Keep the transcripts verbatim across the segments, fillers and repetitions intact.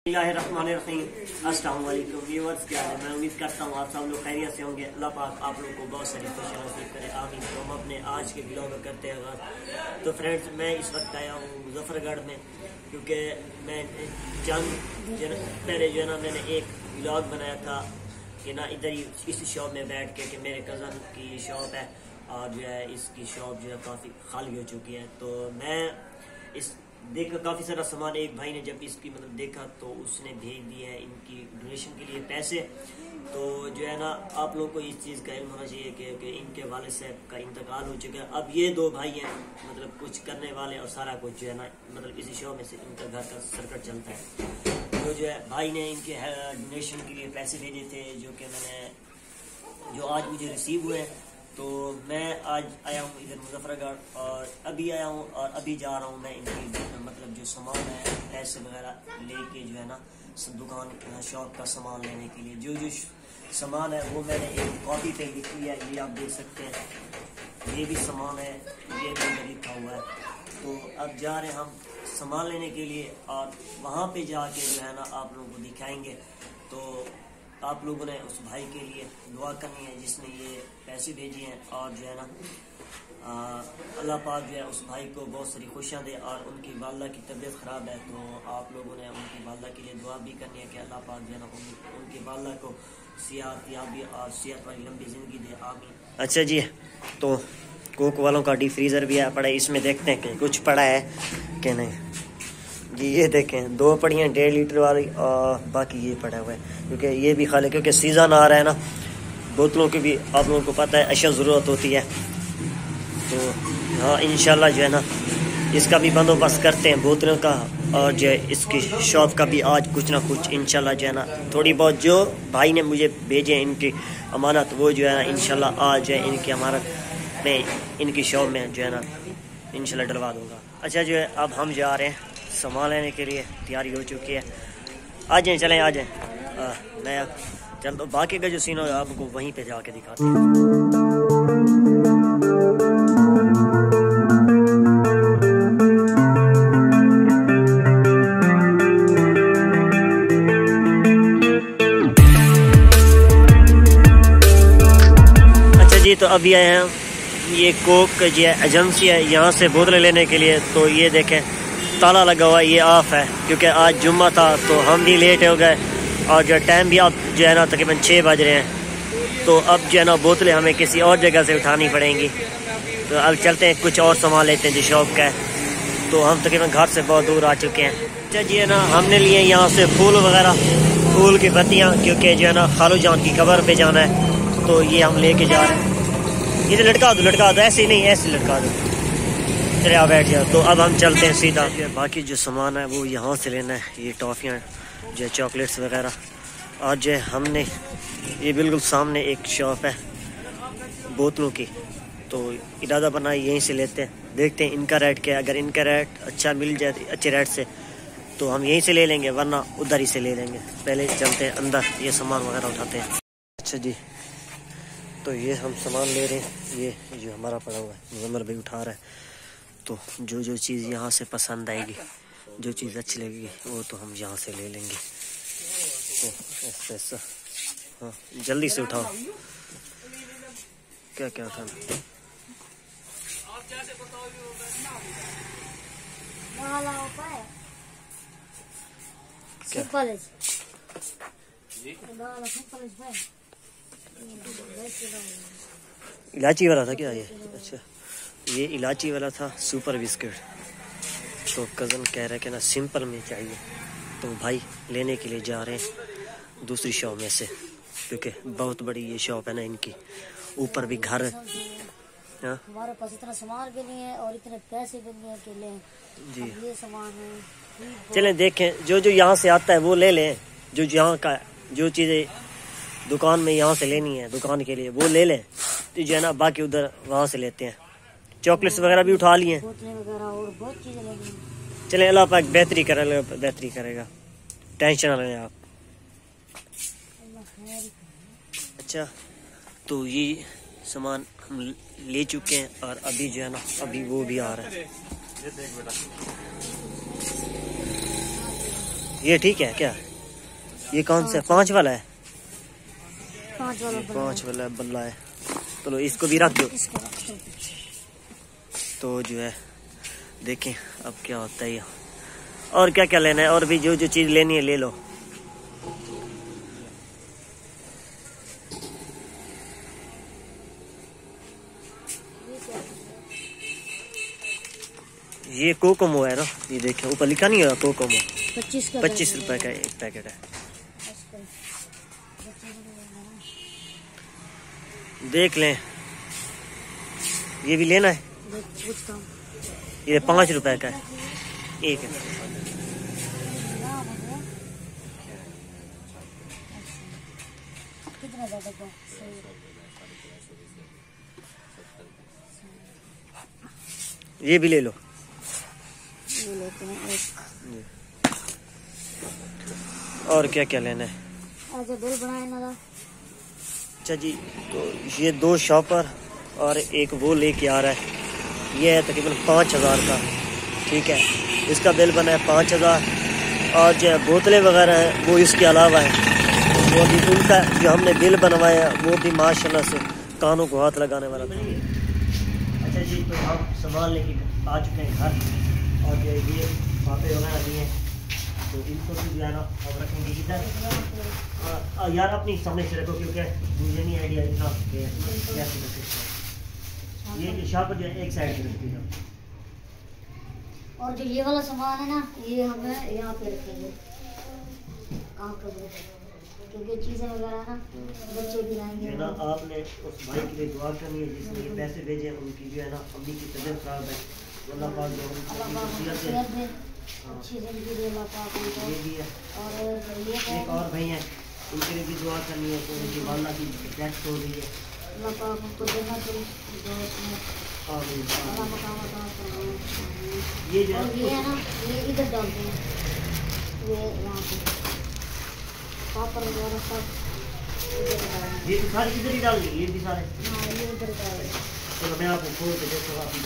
अस्सलाम वालेकुम व्यूअर्स, क्या है? मैं उम्मीद करता हूँ आप सब लोग खैरियत से होंगे। अल्लाह पाक आप लोगों को बहुत सारी खुशियाँ नसीब करे, आमीन। तो हम अपने आज के ब्लॉग में करते हैं आगाज़। तो फ्रेंड्स, मैं इस वक्त आया हूँ मुजफ्फरगढ़ में, क्योंकि मैं चंद पहले जो है ना मैंने एक ब्लॉग बनाया था कि ना इधर ही इस शॉप में बैठ के, कि मेरे कज़न की शॉप है और जो है इसकी शॉप जो है काफ़ी खाली हो चुकी है। तो मैं इस देखा काफ़ी सारा सामान, एक भाई ने जब इसकी मतलब देखा तो उसने भेज दिया है इनकी डोनेशन के लिए पैसे। तो जो है ना आप लोगों को इस चीज़ का इल्म होना चाहिए कि, कि इनके वाले साहब का इंतकाल हो चुका है। अब ये दो भाई हैं मतलब कुछ करने वाले, और सारा कुछ जो है ना मतलब इसी शो में से इनका घर का सर्कट चलता है। तो जो है भाई ने इनके डोनेशन के लिए पैसे भेजे थे, जो कि मैंने जो आज मुझे रिसीव हुए। तो मैं आज आया हूँ इधर मुजफ्फरगढ़ और अभी आया हूँ और अभी जा रहा हूँ मैं इनकी मतलब जो सामान है पैसे वगैरह लेके जो है ना दुकान शॉप का सामान लेने के लिए। जो जो सामान है वो मैंने एक कॉपी पे लिख लिया है, ये आप देख सकते हैं। ये भी सामान है, ये भी लिखा हुआ है। तो अब जा रहे हैं हम सामान लेने के लिए और वहाँ पे जाके जो है ना आप लोगों को दिखाएंगे। तो आप लोगों ने उस भाई के लिए दुआ करनी है जिसने ये पैसे भेजे हैं, और जो है ना अल्लाह पाक जो है उस भाई को बहुत सारी खुशियाँ दे। और उनकी वालदा की तबीयत ख़राब है, तो आप लोगों ने उनकी वालदा के लिए दुआ भी करनी है कि अल्लाह पाक जो है ना उन, उनकी वालदा को सेहत याबी और सेहत वाली लंबी ज़िंदगी दे, आमीन। अच्छा जी, तो कोक वालों का डी फ्रीज़र भी है पड़ा है, इसमें देखते हैं कि कुछ पड़ा है कि नहीं। जी ये देखें, दो पड़ी हैं डेढ़ लीटर वाली और बाकी ये पड़ा हुआ है, क्योंकि ये भी खाली, क्योंकि सीज़न आ रहा है ना, बोतलों की भी आप लोगों को पता है अशद ज़रूरत होती है। तो हाँ इंशाल्लाह जो है ना इसका भी बंदोबस्त करते हैं बोतलों का, और जो है इसकी शॉप का भी आज कुछ ना कुछ इंशाल्लाह जो है ना थोड़ी बहुत जो भाई ने मुझे भेजे हैं इनकी अमानत, वो जो है ना इंशाल्लाह आज जो है इनकी अमानत में इनकी शॉप में जो है ना इंशाल्लाह डलवा दूँगा। अच्छा जो है अब हम जा रहे हैं सामान लेने के लिए, तैयारी हो चुकी है। आ जाएँ, चलें आ जाएँ। मैं चल तो बाकी का जो सीन होगा आपको वहीं पे जाके दिखाते हैं। अच्छा जी, तो अभी आए हैं ये कोक जो है एजेंसी है, यहाँ से बोतलें लेने के लिए। तो ये देखें ताला लगा हुआ, ये ऑफ है क्योंकि आज जुम्मा था, तो हम भी लेट हो गए और जो टाइम भी अब जो है ना तकरीबन छः बज रहे हैं। तो अब जो है ना बोतलें हमें किसी और जगह से उठानी पड़ेंगी। तो अब चलते हैं कुछ और सामान लेते हैं जो शॉप का है। तो हम तकरीबन घर से बहुत दूर आ चुके हैं। अच्छा जी है ना, हमने लिए यहाँ से फूल वगैरह, फूल की पत्तियाँ, क्योंकि जो है ना खालू जान की कब्र पे जाना है, तो ये हम लेके जा रहे हैं। ये लटका दो लटका दो, ऐसे ही नहीं ऐसे लटका दो, चले आप बैठ जाओ। तो अब हम चलते हैं सीधा। बाकी जो सामान है वो यहाँ से लेना है, ये टॉफ़ियाँ जो है चॉकलेट्स वगैरह। और जो है हमने ये बिल्कुल सामने एक शॉप है बोतलों की, तो इरादा बना यहीं से लेते हैं। देखते हैं इनका रेट क्या है, अगर इनका रेट अच्छा मिल जाए अच्छे रेट से तो हम यहीं से ले लेंगे, वरना उधर ही से ले लेंगे। पहले चलते हैं अंदर, ये सामान वगैरह उठाते हैं। अच्छा जी, तो ये हम सामान ले रहे हैं, ये जो हमारा पड़ा हुआ है मुजम्मल भाई उठा रहा है। तो जो जो चीज़ यहाँ से पसंद आएगी, जो चीज़ अच्छी लगेगी वो तो हम यहाँ से ले लेंगे। तो ऐसा ऐसा हाँ जल्दी से उठाओ, क्या क्या खाना क्या? इलायची वाला था क्या ये? अच्छा ये इलायची वाला था, सुपर बिस्किट। तो कज़न कह रहे कि ना सिंपल में चाहिए, तो भाई लेने के लिए जा रहे हैं दूसरी शॉप में से, क्योंकि बहुत बड़ी ये शॉप है ना इनकी, ऊपर भी घर है। हमारे पास इतना सामान भी नहीं है और इतने पैसे भी नहीं है कि लें जी ये सामान है। चलें देखें, जो जो यहाँ से आता है वो ले लें, जो यहाँ का जो चीज़ें दुकान में यहाँ से लेनी है दुकान के लिए वो ले लें। तो जो है ना बाकी उधर वहाँ से लेते हैं। चॉकलेट्स वगैरह भी उठा लिए, बोतलें वगैरह और बहुत चीज़ें लेनी। चले अल्लाह पाक बेहतरी करे, बेहतरी करेगा, टेंशन ना लें आप। अच्छा तो ये सामान हम ले चुके हैं और अभी जो है ना अभी वो भी आ रहा है। ये ठीक है क्या? ये कौन सा पाँच वाला है? पाँच वाला पाँच वाला बल्ला है। चलो इसको भी रख दो। तो जो है देखें अब क्या होता है। और क्या क्या लेना है, और भी जो जो चीज़ लेनी है ले लो। ये कोकोमो है ना, ये देखें ऊपर लिखा नहीं है कोकोमो। पच्चीस का पच्चीस रुपए का एक पैकेट है। देख लें, ये भी लेना है। ये पाँच रुपए का है एक है। कितना ज्यादा का? ये भी ले लो। ये लेते हैं एक। और क्या क्या लेना है? अच्छा बिल बनाए ना। अच्छा जी, तो ये दो शॉपर और एक वो लेके आ रहा है। ये है तकरीबन पाँच हज़ार का, ठीक है। इसका बिल बना है पाँच हज़ार। और जो बोतलें वगैरह हैं वो इसके अलावा है। वो भी उनका जो हमने बिल बनवाया वो भी माशाल्लाह से कानों को हाथ लगाने वाला था। अच्छा जी, तो हम सामान लेके आ चुके हैं घर, और जो ये पापे वगैरह भी हैं, तो इनको भी जो है ना अब रखेंगे इधर। यार अपनी समझ से रखो, क्योंकि मुझे नहीं आइडिया इतना कैसे रखे। ये शॉप जो है एक साइड पे रखती है। और जो ये वाला सामान है ना, ये हमें यहाँ पे रखेंगे क्योंकि चीज़ें वगैरह ना बच्चे भी लाएंगे ना। आपने उस भाई के लिए दुआ करनी है जिसने ये पैसे भेजे, उनकी जो है ना अम्मी की तबीयत खराब है, अल्लाह पाक जो है अच्छी जिंदगी दे, अल्लाह पाक उनको। ये भी है। और एक और भाई हैं, उनके लिए भी दुआ करनी है, तो उनकी वाला की डेथ हो रही है, अल्लाह पाक उनको देना चाहिए। ये जो ये है ना, ये इधर डालते हैं, ये यहाँ पे पापड़ वगैरह सब ये भी सारे इधर ही डाल दिए, ये भी सारे। हाँ ये इधर डाल। चलो मैं आपको खोल के देखो आप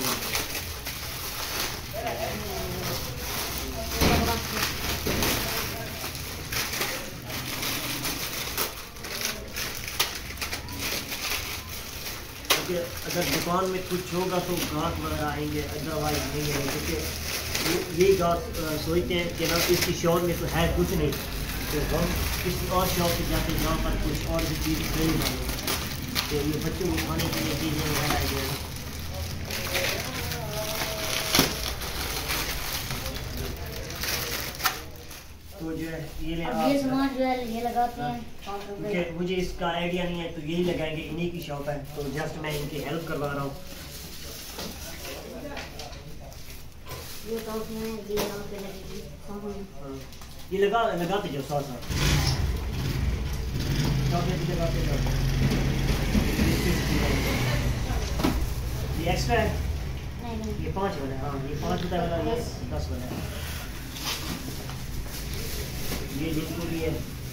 अगर दुकान में कुछ होगा तो गाहक वगैरह आएंगे, अदरवाइज नहीं है। क्योंकि ये गाहक सोचते हैं कि ना इसकी शॉप में तो है कुछ नहीं, तो हम किसी और शॉप पे जाते जहाँ पर कुछ और भी चीज़ नहीं मालूम, तो ये बच्चों को खाने के लिए चीज़ें वगैरह आएंगे। तो जो है ये ले अब ये सामान जो है ये लगाते हैं, क्योंकि मुझे इसका आइडिया नहीं है, तो यही लगाएंगे, इन्हीं की शॉप है, तो जस्ट मैं इनकी हेल्प करवा रहा हूँ। ये टॉफी है, ये यहाँ पे लगेगी। ये लगा लगाते जाओ साथ साथ, चॉकलेट लगाते जाओ। ये एक्स्ट्रा है? नहीं नहीं, ये पाँच वाला है। हाँ ये पाँच रुपये वाला, ये दस वाला है। ये जिनको भी है।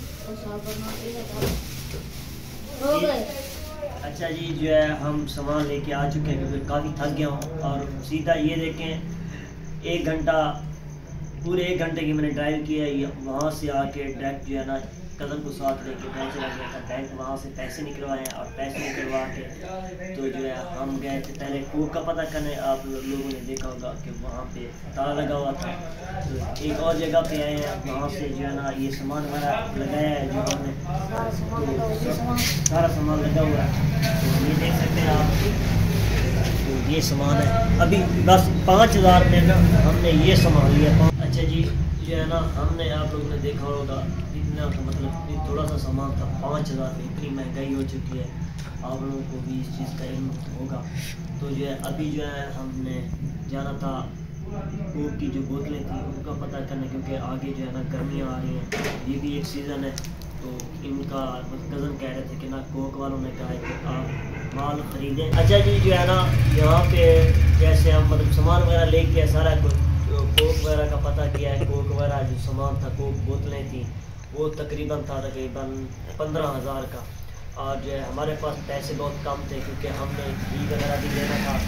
अच्छा जी, जो है हम सामान लेके आ चुके हैं क्योंकि काफ़ी थक गया हूँ। और सीधा ये देखें, एक घंटा पूरे एक घंटे की मैंने ड्राइव किया है। वहाँ से आके डायरेक्ट जो है ना कज़न को साथ लेके बैंक चला गया था। बैंक वहाँ से पैसे निकलवाए और पैसे निकलवा के तो जो है हम गए थे पहले कोक का पता करने। आप लोगों ने देखा होगा कि वहाँ पे ताला लगा हुआ था। तो एक और जगह पे आए हैं, वहाँ से जो है ना ये सामान वगैरह लगाया है जो हमने, तो सारा सामान लगा हुआ है। तो ये देख सकते हैं आप, तो ये सामान है। अभी बस पाँच हज़ार में ना हमने ये सामान लिया। अच्छा जी, जो है ना हमने आप लोगों ने देखा होगा इतना का मतलब थोड़ा सा सामान था, पाँच हज़ार में इतनी महंगाई हो चुकी है। आप लोगों को भी इस चीज़ का इल्म होगा। तो जो है अभी जो है हमने जाना था कोक की जो बोतलें थी उनका पता करने, क्योंकि आगे जो है ना गर्मियाँ आ रही हैं, ये भी एक सीज़न है। तो इनका कज़न कह रहे थे कि ना कोक वालों ने कहा है कि आप माल ख़रीदें। अच्छा जी, जो है ना यहाँ पे जैसे हम मतलब सामान वगैरह ले गया सारा कुछ, तो कोक वगैरह का पता किया है। कोक वगैरह जो सामान था, कोक बोतलें थी, वो तकरीबन था तकरीबन पंद्रह हज़ार का। और जो है हमारे पास पैसे बहुत कम थे क्योंकि हमने घी वगैरह भी लेना था।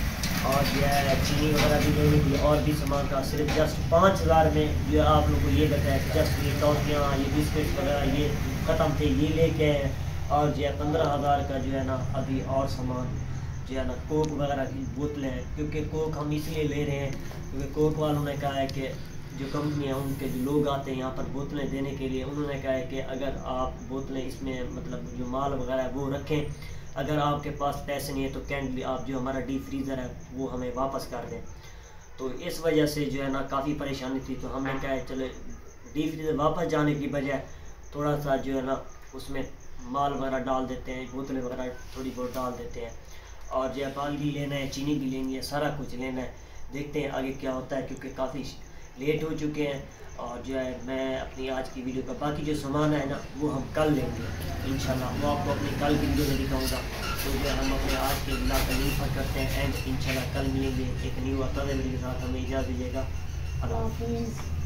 और जो है चीनी वगैरह भी लेने की और भी सामान का सिर्फ जस्ट पाँच हज़ार में जो है आप लोग को ये बताया जस्ट ये टॉफियाँ ये बिस्किट वगैरह ये ख़त्म थे ये लेके आए। और जो है पंद्रह हज़ार का जो है ना अभी और सामान जो है ना कोक वगैरह की बोतलें हैं, क्योंकि कोक हम इसलिए ले रहे हैं क्योंकि कोक वालों ने कहा है कि जो कंपनी है उनके जो लोग आते हैं यहाँ पर बोतलें देने के लिए, उन्होंने कहा है कि अगर आप बोतलें इसमें मतलब जो माल वगैरह है वो रखें, अगर आपके पास पैसे नहीं है तो कैंडली आप जो हमारा डीप फ्रीज़र है वो हमें वापस कर दें। तो इस वजह से जो है ना काफ़ी परेशानी थी, तो हमने कहा है चलो डीप फ्रीज़र वापस जाने की बजाय थोड़ा सा जो है ना उसमें माल वगैरह डाल देते हैं, बोतलें वगैरह थोड़ी बहुत डाल देते हैं। और जो है पानी भी लेना है, चीनी भी लेनी है, सारा कुछ लेना है। देखते हैं आगे क्या होता है क्योंकि काफ़ी लेट हो चुके हैं। और जो है मैं अपनी आज की वीडियो का बाकी जो सामान है ना वो हम कल लेंगे इंशाल्लाह, वो आपको अपनी कल की वीडियो में दिखाऊंगा। तो जो है हम अपने आज के ब्लॉग का यहीं पर करते हैं एंड इंशाल्लाह कल मिलेंगे एक न्यू अतः वीडियो के साथ। हमें इजाज़त दीजिएगा। अल्लाह हाफ़िज़।